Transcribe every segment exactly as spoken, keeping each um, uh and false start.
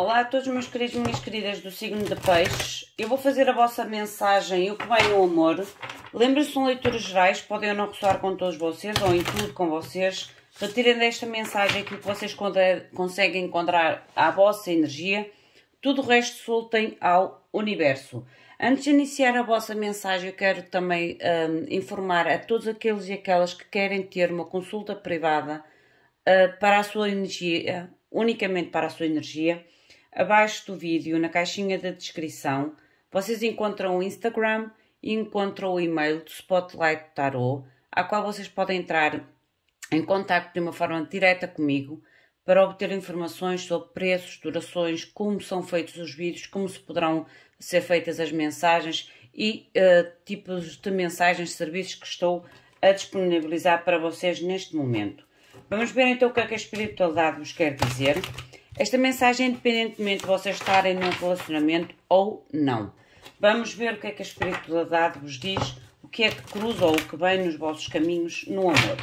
Olá a todos meus queridos e minhas queridas do signo de Peixes. Eu vou fazer a vossa mensagem e o que vem no amor. Lembrem-se, são leituras gerais, podem ou não ressoar com todos vocês ou em tudo com vocês. Retirem desta mensagem aquilo que vocês conseguem encontrar à vossa energia. Tudo o resto soltem ao universo. Antes de iniciar a vossa mensagem, eu quero também um, informar a todos aqueles e aquelas que querem ter uma consulta privada uh, para a sua energia, unicamente para a sua energia. Abaixo do vídeo, na caixinha da descrição, vocês encontram o Instagram e encontram o e-mail do Spotlight Tarot, a qual vocês podem entrar em contato de uma forma direta comigo para obter informações sobre preços, durações, como são feitos os vídeos, como se poderão ser feitas as mensagens e uh, tipos de mensagens, serviços que estou a disponibilizar para vocês neste momento. Vamos ver então o que é que a espiritualidade vos quer dizer. Esta mensagem, independentemente de vocês estarem num relacionamento ou não. Vamos ver o que é que a espiritualidade vos diz, o que é que cruza ou o que vem nos vossos caminhos no amor.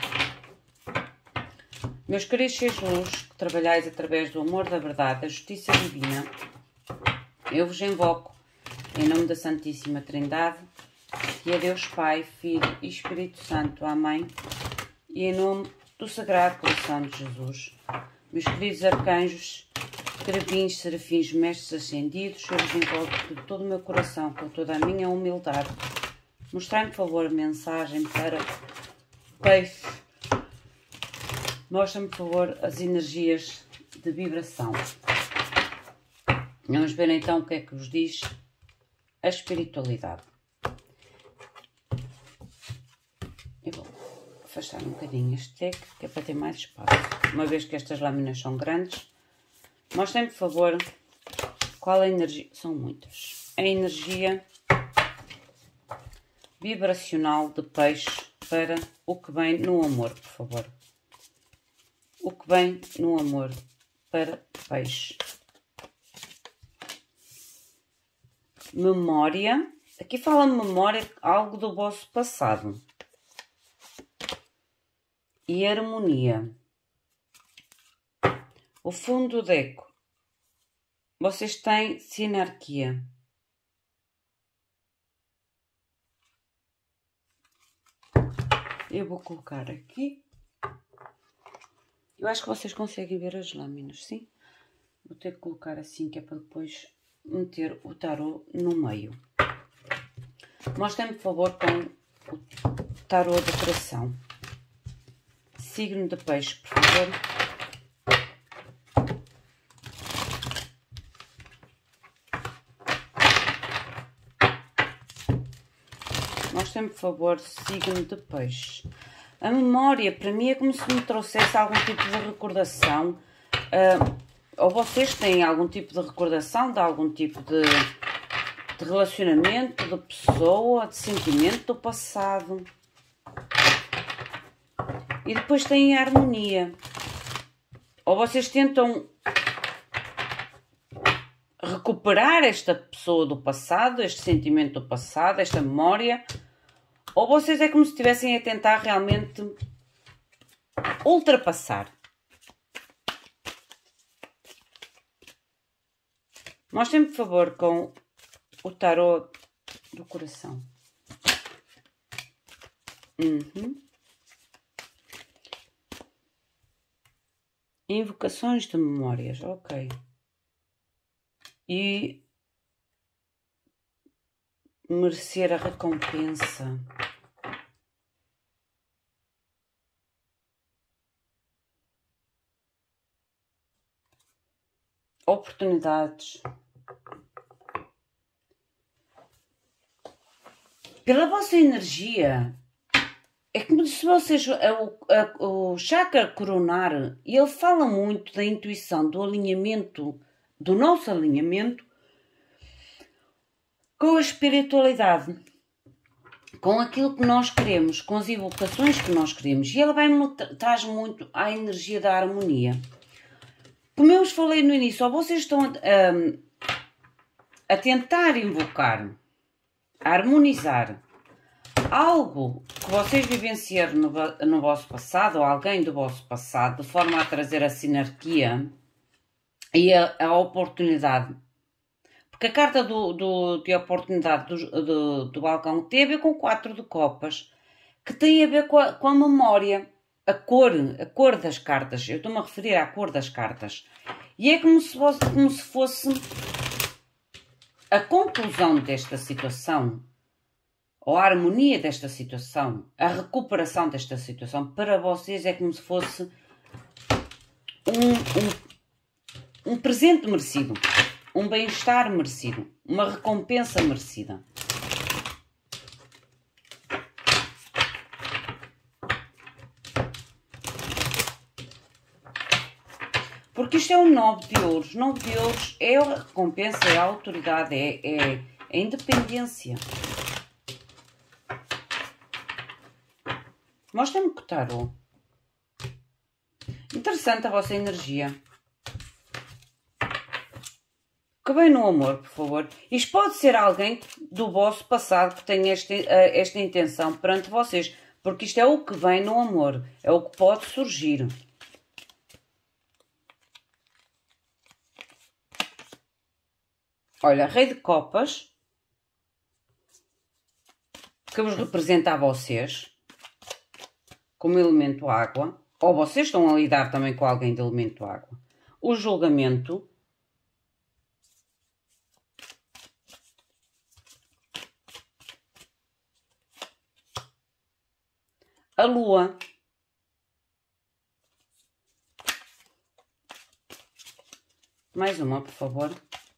Meus queridos seres de luz, que trabalhais através do amor, da verdade, da justiça divina, eu vos invoco, em nome da Santíssima Trindade, que é Deus Pai, Filho e Espírito Santo. Amém. E em nome do Sagrado Coração de Jesus, meus queridos arcanjos, querubins, serafins, mestres ascendidos, eu vos invoco de todo o meu coração, com toda a minha humildade. Mostrai-me, por favor, a mensagem para Peixe. Mostra-me, por favor, as energias de vibração. Vamos ver então o que é que vos diz a espiritualidade. Eu vou afastar um bocadinho este deck, que é para ter mais espaço. Uma vez que estas lâminas são grandes, mostrem-me, por favor, qual é a energia. São muitas. A energia vibracional de Peixe para o que vem no amor, por favor. O que vem no amor para Peixe. Memória. Aqui fala memória, algo do vosso passado. E harmonia. O fundo do deck. Vocês têm sinarquia. Eu vou colocar aqui. Eu acho que vocês conseguem ver as lâminas, sim? Vou ter que colocar assim, que é para depois meter o tarô no meio. Mostrem-me, por favor, com o tarô de coração. Signo de Peixe, por favor. Mostrem-me, por favor, signo de Peixe. A memória, para mim, é como se me trouxesse algum tipo de recordação. Uh, ou vocês têm algum tipo de recordação de algum tipo de, de relacionamento, de pessoa, de sentimento do passado. E depois têm a harmonia. Ou vocês tentam recuperar esta pessoa do passado, este sentimento do passado, esta memória. Ou vocês é como se estivessem a tentar realmente ultrapassar. Mostrem-me, por favor, com o tarô do coração. Uhum. Invocações de memórias, ok. E merecer a recompensa. Oportunidades. Pela vossa energia, é como se vocês, o, a, o chakra coronar, ele fala muito da intuição, do alinhamento, do nosso alinhamento com a espiritualidade, com aquilo que nós queremos, com as evocações que nós queremos. E ela vai traz muito à energia da harmonia. Como eu vos falei no início, ou vocês estão a, a, a tentar invocar, a harmonizar algo que vocês vivenciaram no, no vosso passado, ou alguém do vosso passado, de forma a trazer a sinarquia, e a, a oportunidade. Porque a carta do, do, de oportunidade do, do, do balcão tem a ver com quatro de copas, que tem a ver com a, com a memória, a cor, a cor das cartas. Eu estou-me a referir à cor das cartas. E é como se fosse, como se fosse a conclusão desta situação, ou a harmonia desta situação, a recuperação desta situação, para vocês é como se fosse um, um, um presente merecido, um bem-estar merecido, uma recompensa merecida. Porque isto é um nove de ouros. nove de ouros é a recompensa, é a autoridade, é, é a independência. Mostra-me o tarô. Interessante a vossa energia. Que vem no amor, por favor. Isto pode ser alguém do vosso passado que tem esta, esta intenção perante vocês. Porque isto é o que vem no amor. É o que pode surgir. Olha, Rei de Copas, que vos representa a vocês, como elemento água, ou vocês estão a lidar também com alguém de elemento água. O julgamento, a lua, mais uma, por favor.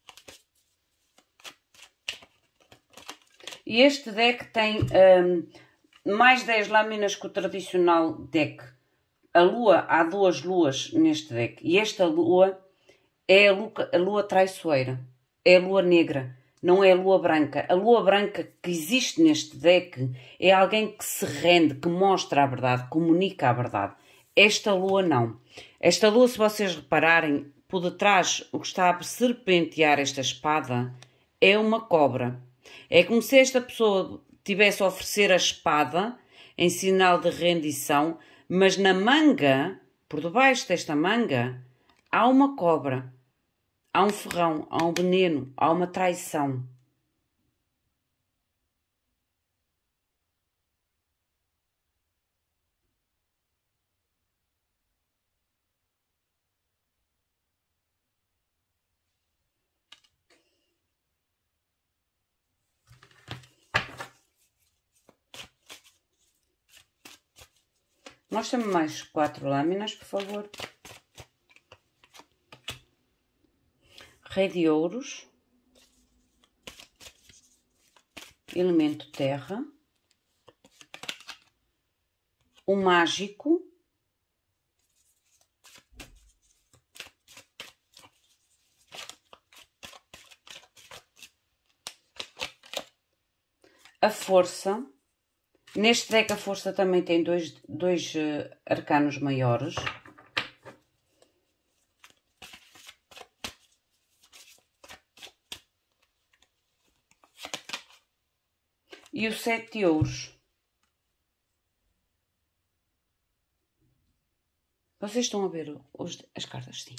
E este deck tem um, mais dez lâminas que o tradicional deck. A lua, há duas luas neste deck. E esta lua é a lua, a lua traiçoeira. É a lua negra, não é a lua branca. A lua branca que existe neste deck é alguém que se rende, que mostra a verdade, comunica a verdade. Esta lua não. Esta lua, se vocês repararem, por detrás, o que está a serpentear esta espada é uma cobra. É como se esta pessoa tivesse a oferecer a espada em sinal de rendição, mas na manga, por debaixo desta manga, há uma cobra, há um ferrão, há um veneno, há uma traição. Mostra-me mais quatro lâminas, por favor. Rei de ouros. Elemento terra. O mágico. A força. Neste deck a força também tem dois, dois uh, arcanos maiores. E o sete de ouros. Vocês estão a ver os, as cartas? Sim.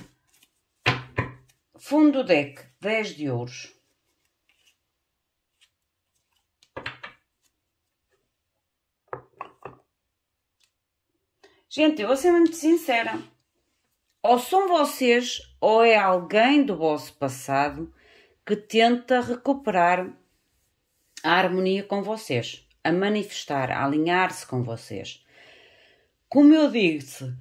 Fundo do deck, dez de ouros. Gente, eu vou ser muito sincera. Ou são vocês, ou é alguém do vosso passado que tenta recuperar a harmonia com vocês, a manifestar, a alinhar-se com vocês. Como eu disse,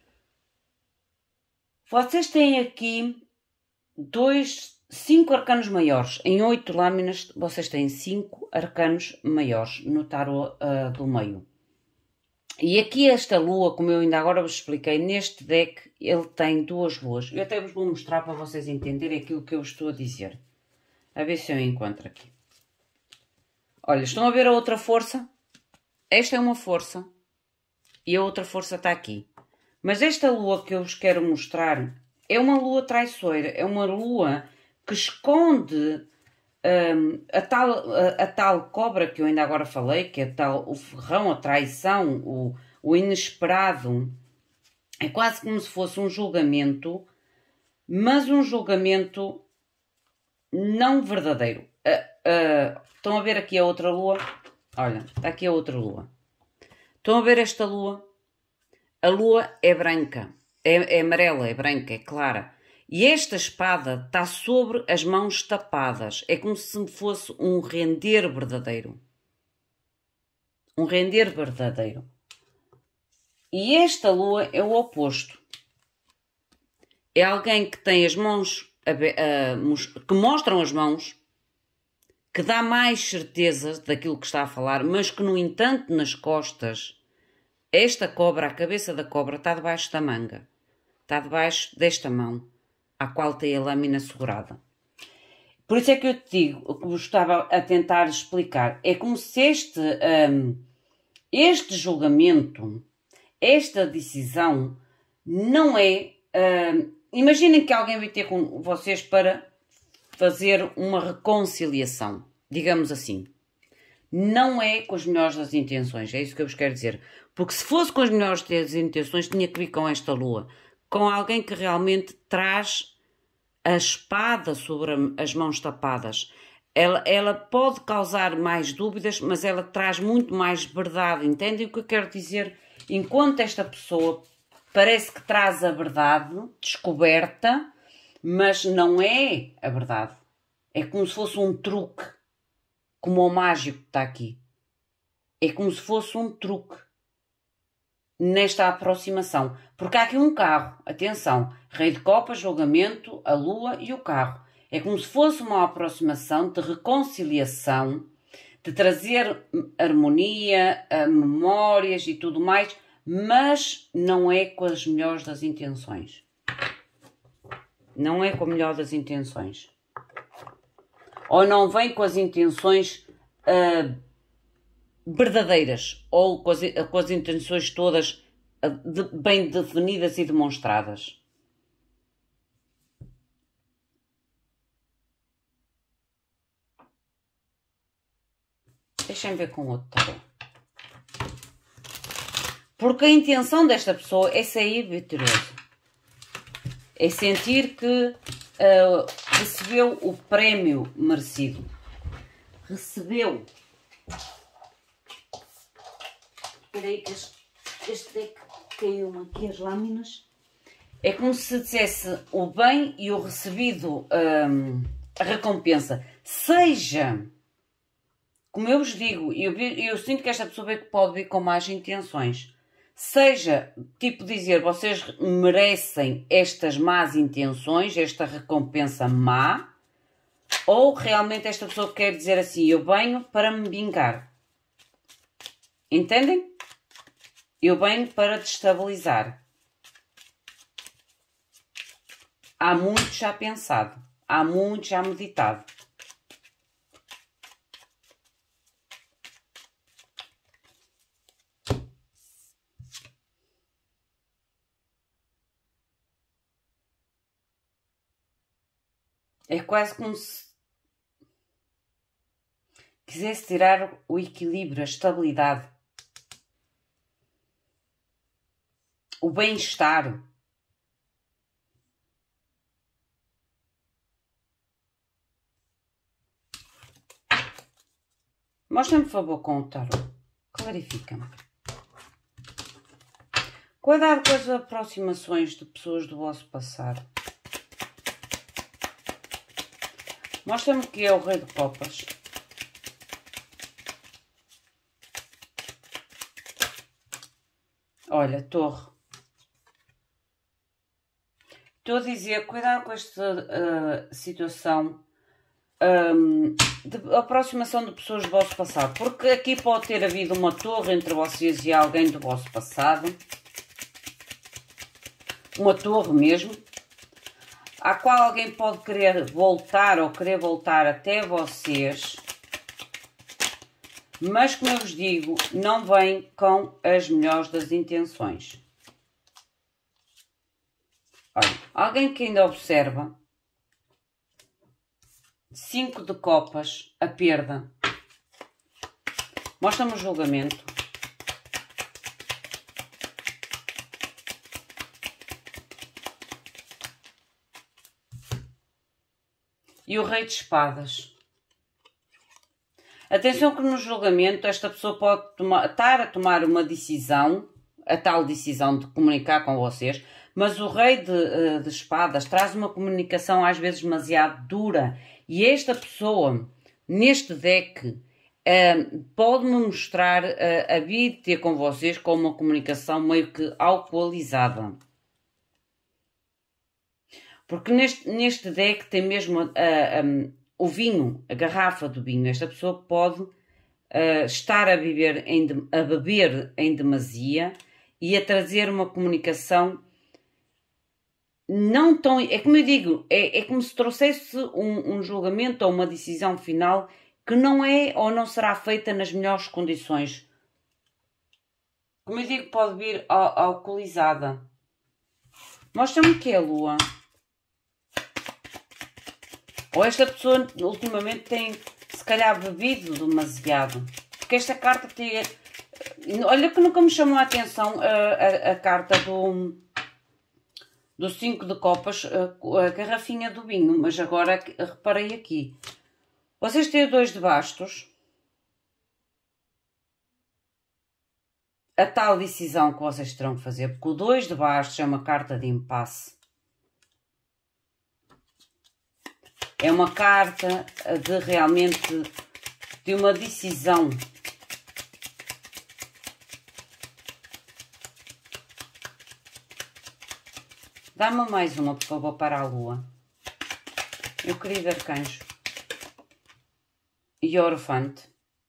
vocês têm aqui dois, cinco arcanos maiores. Em oito lâminas, vocês têm cinco arcanos maiores no tarô uh, do meio. E aqui esta lua, como eu ainda agora vos expliquei, neste deck ele tem duas luas. Eu até vos vou mostrar para vocês entenderem aquilo que eu estou a dizer. A ver se eu encontro aqui. Olha, estão a ver a outra força? Esta é uma força e a outra força está aqui. Mas esta lua que eu vos quero mostrar é uma lua traiçoeira. É uma lua que esconde um, a, tal, a, a tal cobra que eu ainda agora falei, que é tal, o ferrão, a traição, o, o inesperado. É quase como se fosse um julgamento mas um julgamento não verdadeiro. Uh, uh, estão a ver aqui a outra lua? Olha, está aqui a outra lua. Estão a ver esta lua? A lua é branca, é, é amarela, é branca, é clara. E esta espada está sobre as mãos tapadas. É como se fosse um render verdadeiro. Um render verdadeiro. E esta lua é o oposto. É alguém que tem as mãos, que mostram as mãos, que dá mais certeza daquilo que está a falar, mas que, no entanto, nas costas, esta cobra, a cabeça da cobra, está debaixo da manga. Está debaixo desta mão, à qual tem a lâmina segurada. Por isso é que eu te digo, o que eu estava a tentar explicar, é como se este, um, este julgamento, esta decisão, não é... Um, imaginem que alguém vai ter com vocês para fazer uma reconciliação, digamos assim. Não é com as melhores das intenções, é isso que eu vos quero dizer. Porque se fosse com as melhores das intenções, tinha que vir com esta lua. Com alguém que realmente traz a espada sobre as mãos tapadas. Ela, ela pode causar mais dúvidas, mas ela traz muito mais verdade. Entendem o que eu quero dizer? Enquanto esta pessoa parece que traz a verdade descoberta, mas não é a verdade. É como se fosse um truque. Como o mágico que está aqui. É como se fosse um truque. Nesta aproximação. Porque há aqui um carro. Atenção. Rei de copas, julgamento, a lua e o carro. É como se fosse uma aproximação de reconciliação, de trazer harmonia, memórias e tudo mais, mas não é com as melhores das intenções. Não é com a melhor das intenções. Ou não vem com as intenções uh, verdadeiras, ou com as, com as intenções todas uh, de, bem definidas e demonstradas. Deixem ver com outro tarô. Porque a intenção desta pessoa é sair vitorioso. É sentir que uh, recebeu o prémio merecido. Recebeu. Espera aí que este, este deck caiu aqui as lâminas. É como se dissesse o bem e o recebido, um, a recompensa. Seja, como eu vos digo, eu, eu sinto que esta pessoa pode vir com más intenções. Seja, tipo dizer, vocês merecem estas más intenções, esta recompensa má, ou realmente esta pessoa quer dizer assim, eu venho para me vingar. Entendem? Eu venho para destabilizar. Há muito já pensado, há muito já meditado. É quase como se quisesse tirar o equilíbrio, a estabilidade, o bem-estar. Mostra-me, por favor, com o tarô. Clarifica-me. Cuidado com as aproximações de pessoas do vosso passado. Mostra-me que é o Rei de Copas. Olha, Torre. Estou a dizer, cuidado com esta uh, situação um, de aproximação de pessoas do vosso passado. Porque aqui pode ter havido uma torre entre vocês e alguém do vosso passado. Uma torre mesmo. À qual alguém pode querer voltar ou querer voltar até vocês. Mas, como eu vos digo, não vem com as melhores das intenções. Olha, alguém que ainda observa. Cinco de copas, a perda. Mostra-me o julgamento. e o Rei de Espadas. Atenção que no julgamento esta pessoa pode tomar, estar a tomar uma decisão, a tal decisão de comunicar com vocês, mas o Rei de, de Espadas traz uma comunicação às vezes demasiado dura e esta pessoa, neste deck, Uh, pode-me mostrar uh, a vir ter com vocês com uma comunicação meio que alcoolizada. Porque neste, neste deck tem mesmo uh, um, o vinho, a garrafa do vinho. Esta pessoa pode uh, estar a, viver em de, a beber em demasia e a trazer uma comunicação não tão... É como eu digo, é, é como se trouxesse um, um julgamento ou uma decisão final que não é ou não será feita nas melhores condições. Como eu digo, pode vir alcoolizada. Mostra-me o que é a Lua. Ou esta pessoa ultimamente tem, se calhar, bebido demasiado. Porque esta carta tem... Olha que nunca me chamou a atenção a, a, a carta do... do cinco de copas, a, a garrafinha do vinho. Mas agora reparei aqui. Vocês têm o dois de bastos. A tal decisão que vocês terão que fazer. Porque o dois de bastos é uma carta de impasse. É uma carta de realmente de uma decisão. Dá-me mais uma, por favor, para a Lua. Meu querido arcanjo. Hierophante.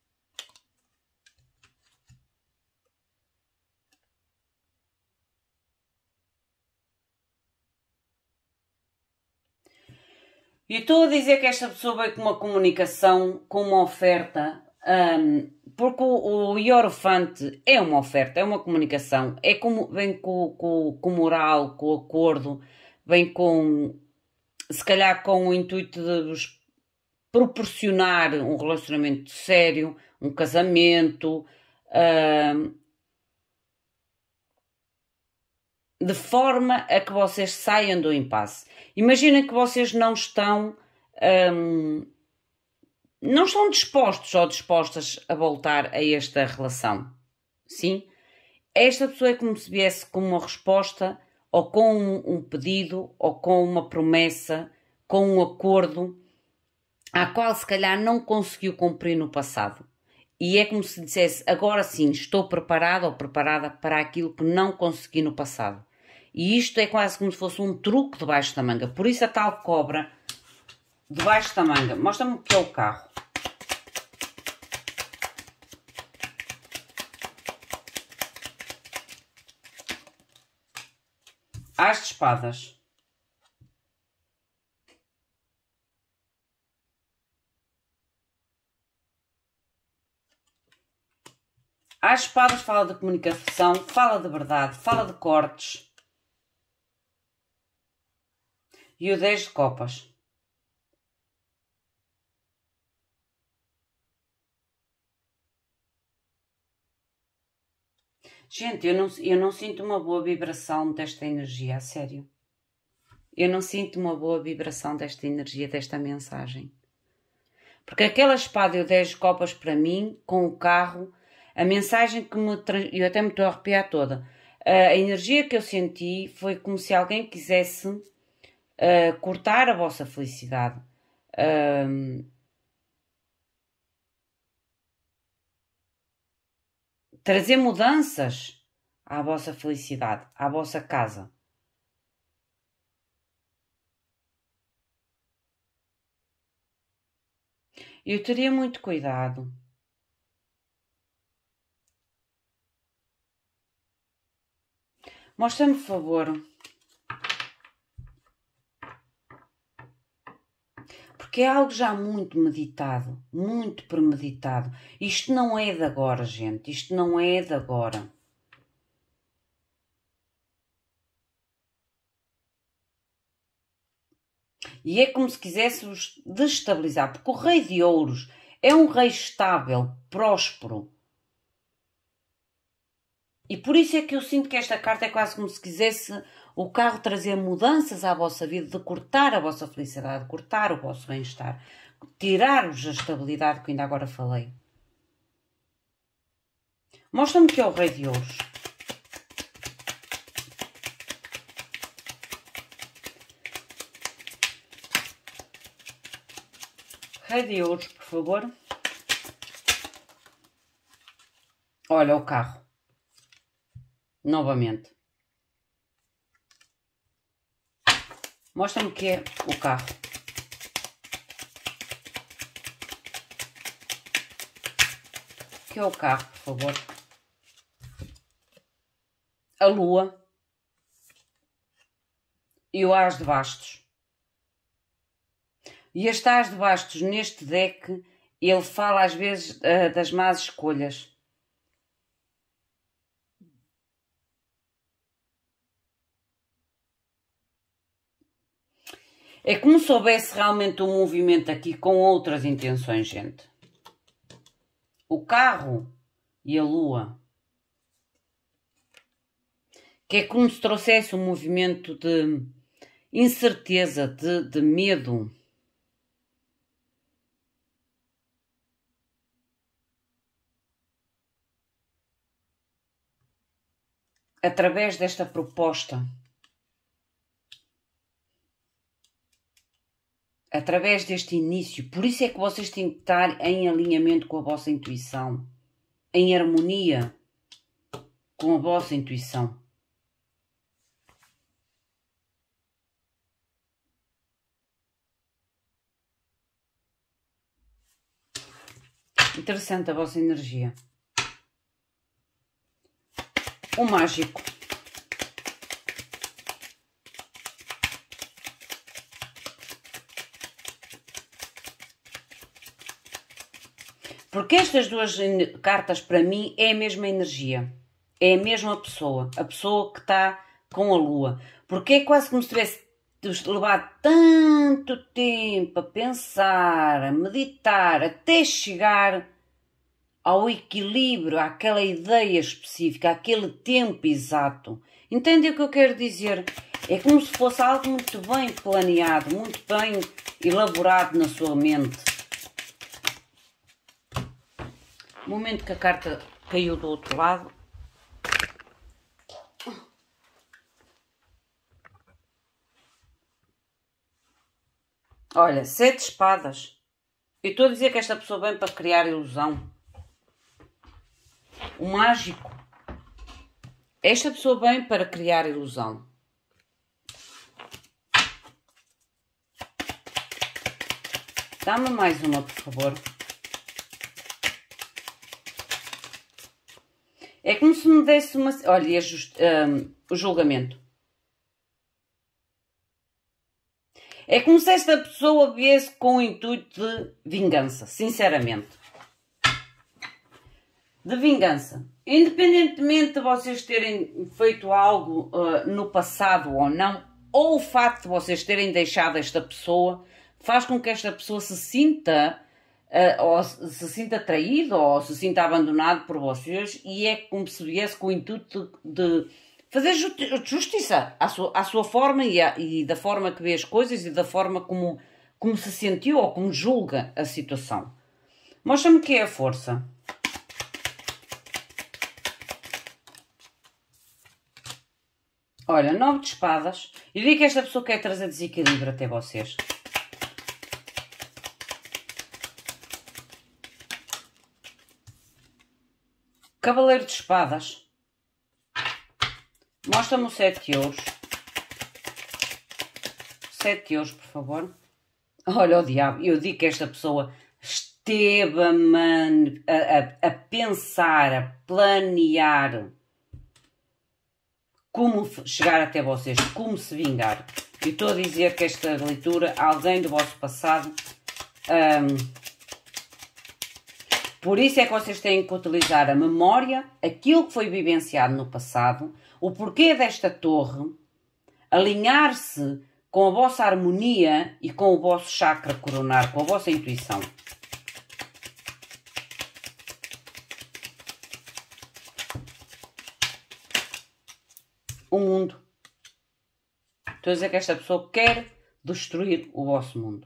E estou a dizer que esta pessoa veio com uma comunicação, com uma oferta, um, porque o, o Hierophante é uma oferta, é uma comunicação, é como, vem com, com, com moral, com acordo, vem com, se calhar com o intuito de vos proporcionar um relacionamento sério, um casamento, uh, de forma a que vocês saiam do impasse. Imaginem que vocês não estão, um, não estão dispostos ou dispostas a voltar a esta relação. Sim? Esta pessoa é como se viesse com uma resposta, ou com um, um pedido, ou com uma promessa, com um acordo, a qual se calhar não conseguiu cumprir no passado. E é como se dissesse, agora sim, estou preparado ou preparada para aquilo que não consegui no passado. E isto é quase como se fosse um truque debaixo da manga. Por isso a tal cobra debaixo da manga. Mostra-me o que é o carro. As de espadas. As espadas fala de comunicação, fala de verdade, fala de cortes. E o dez de copas. Gente, eu não, eu não sinto uma boa vibração desta energia, a sério. Eu não sinto uma boa vibração desta energia, desta mensagem. Porque aquela espada e o dez de copas para mim, com o carro... A mensagem que me... Eu até me estou a arrepiar toda. A energia que eu senti foi como se alguém quisesse uh, cortar a vossa felicidade. Uh, trazer mudanças à vossa felicidade, à vossa casa. Eu teria muito cuidado. Mostra-me, por favor. Porque é algo já muito meditado, muito premeditado. Isto não é de agora, gente. Isto não é de agora. E é como se quisesse-vos destabilizar. Porque o Rei de Ouros é um rei estável, próspero. E por isso é que eu sinto que esta carta é quase como se quisesse o carro trazer mudanças à vossa vida, de cortar a vossa felicidade, cortar o vosso bem-estar, tirar-vos a estabilidade que ainda agora falei. Mostra-me que é o Rei de Ouros. Rei de Ouros, por favor. Olha o carro. Novamente. Mostra-me o que é o carro. O que é o carro, por favor? A Lua. E o As de Bastos. E este As de Bastos, neste deck, ele fala às vezes uh, das más escolhas. É como se houvesse realmente um movimento aqui com outras intenções, gente. O carro e a lua. Que é como se trouxesse um movimento de incerteza, de, de medo. Através desta proposta. Através deste início. Por isso é que vocês têm que estar em alinhamento com a vossa intuição. Em harmonia com a vossa intuição. Interessante a vossa energia. O mágico. Porque estas duas cartas, para mim, é a mesma energia. É a mesma pessoa. A pessoa que está com a lua. Porque é quase como se tivesse levado tanto tempo a pensar, a meditar, até chegar ao equilíbrio, àquela ideia específica, àquele tempo exato. Entende o que eu quero dizer? É como se fosse algo muito bem planeado, muito bem elaborado na sua mente. No momento que a carta caiu do outro lado. Olha, sete espadas. Eu estou a dizer que esta pessoa vem para criar ilusão. O mágico. Esta pessoa vem para criar ilusão. Dá-me mais uma, por favor. É como se me desse uma... Olha, just, um, o julgamento. É como se esta pessoa viesse com o intuito de vingança, sinceramente. De vingança. Independentemente de vocês terem feito algo uh, no passado ou não, ou o facto de vocês terem deixado esta pessoa, faz com que esta pessoa se sinta... Uh, ou se sinta traído ou se sinta abandonado por vocês, e é como se viesse com o intuito de, de fazer justi justiça à sua, à sua forma e, a, e da forma que vê as coisas e da forma como, como se sentiu ou como julga a situação. Mostra-me que é a força. Olha, nove de espadas. Eu digo que esta pessoa quer trazer desequilíbrio até vocês. Cavaleiro de espadas. Mostra-me o sete de ouros. Sete de ouros, por favor. Olha o diabo. Eu digo que esta pessoa esteve a, man, a, a, a pensar, a planear como chegar até vocês, como se vingar. Eu estou a dizer que esta leitura, alguém do vosso passado... Um, Por isso é que vocês têm que utilizar a memória, aquilo que foi vivenciado no passado, o porquê desta torre, alinhar-se com a vossa harmonia e com o vosso chakra coronar, com a vossa intuição. O mundo. Estou a dizer que esta pessoa quer destruir o vosso mundo.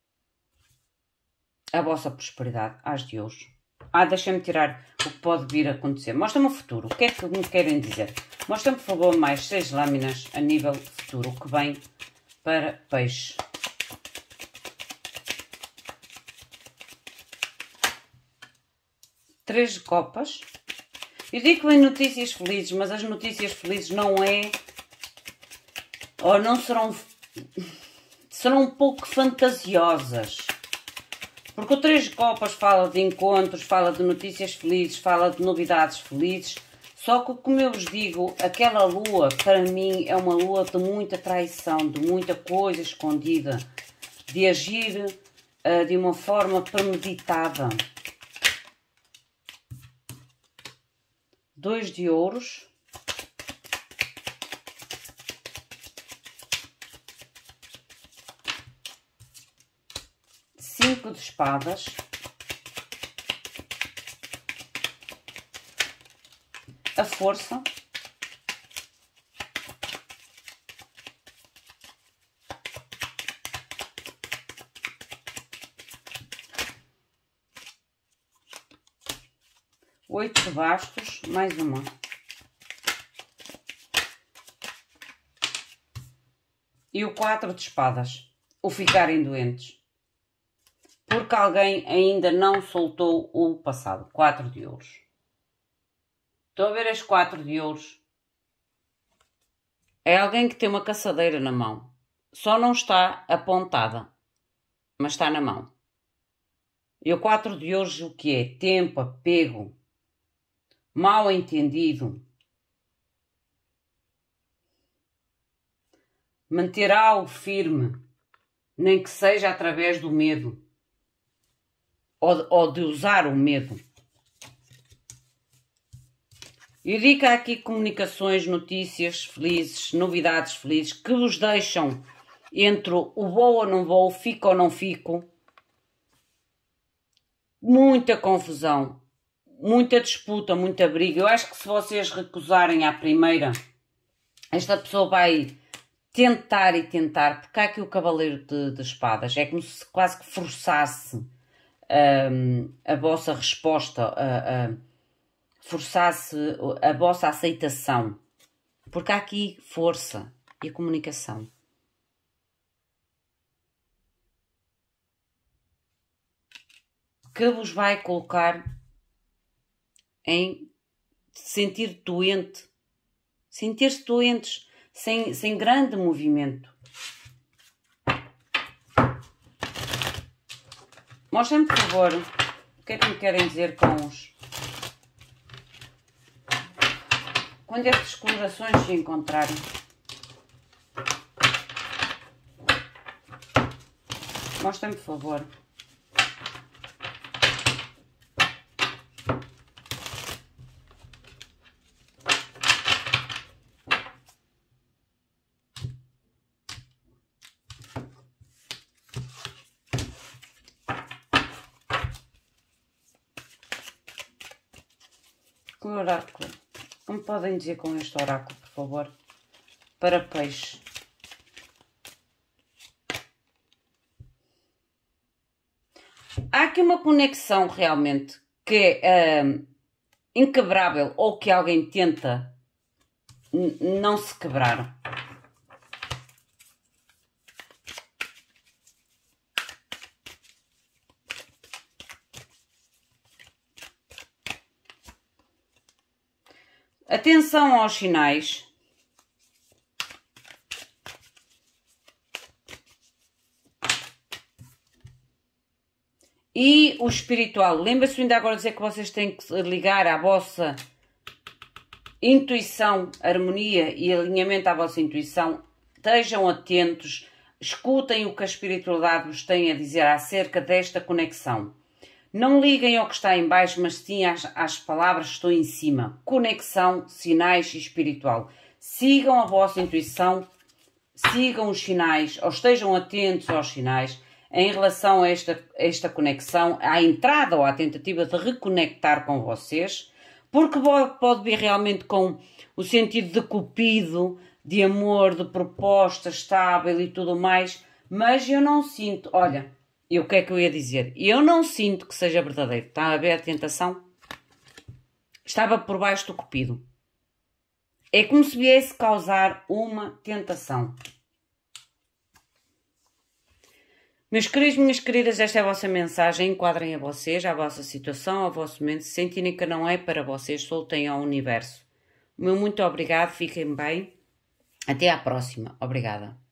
A vossa prosperidade. As de hoje. Ah, deixem-me tirar o que pode vir a acontecer. Mostra-me o futuro. O que é que me querem dizer? Mostra-me, por favor, mais seis lâminas a nível futuro. O que vem para peixe. Três de copas. Eu digo que vem notícias felizes, mas as notícias felizes não é... Ou não serão... Serão um pouco fantasiosas. Porque o três de copas fala de encontros, fala de notícias felizes, fala de novidades felizes. Só que, como eu vos digo, aquela lua, para mim, é uma lua de muita traição, de muita coisa escondida. De agir uh, de uma forma premeditada. Dois de ouros. Cinco de espadas. A força. Oito de bastos, mais uma. E o quatro de espadas. O ficarem doentes. Porque alguém ainda não soltou o passado. Quatro de ouros. Estão a ver as quatro de ouros? É alguém que tem uma caçadeira na mão. Só não está apontada. Mas está na mão. E o quatro de ouros o que é? Tempo, apego. Mal entendido. Manter algo firme. Nem que seja através do medo. Ou, ou de usar o medo. Eu digo que há aqui comunicações, notícias felizes, novidades felizes, que vos deixam entre o vou ou não vou, fico ou não fico. Muita confusão, muita disputa, muita briga. Eu acho que se vocês recusarem à primeira, esta pessoa vai tentar e tentar, porque há aqui o cavaleiro de, de espadas. É como se quase que forçasse Um, a vossa resposta, uh, uh, forçasse a vossa aceitação, porque há aqui força e comunicação. Que vos vai colocar em sentir doente, sentir-se doentes, sem, sem grande movimento. Mostrem-me, por favor, o que é que me querem dizer com os... Quando estas colorações se encontrarem. Mostrem-me, por favor. O oráculo. Como podem dizer com este oráculo, por favor? Para peixe. Há aqui uma conexão realmente que é uh, inquebrável ou que alguém tenta não se quebrar. Atenção aos sinais. E o espiritual. Lembra-se ainda agora de dizer que vocês têm que ligar à vossa intuição, harmonia e alinhamento à vossa intuição. Estejam atentos. Escutem o que a espiritualidade vos tem a dizer acerca desta conexão. Não liguem ao que está em baixo, mas sim às, às palavras que estão em cima. Conexão, sinais e espiritual. Sigam a vossa intuição, sigam os sinais, ou estejam atentos aos sinais em relação a esta, esta conexão, à entrada ou à tentativa de reconectar com vocês, porque pode vir realmente com o sentido de cupido, de amor, de proposta estável e tudo mais, mas eu não sinto, olha, e o que é que eu ia dizer? Eu não sinto que seja verdadeiro. Está a ver a tentação? Estava por baixo do cupido. É como se viesse causar uma tentação. Meus queridos, minhas queridas, esta é a vossa mensagem. Enquadrem a vocês, a vossa situação, ao vosso momento. Se sentirem que não é para vocês, soltem ao universo. O meu muito obrigado, fiquem bem. Até à próxima. Obrigada.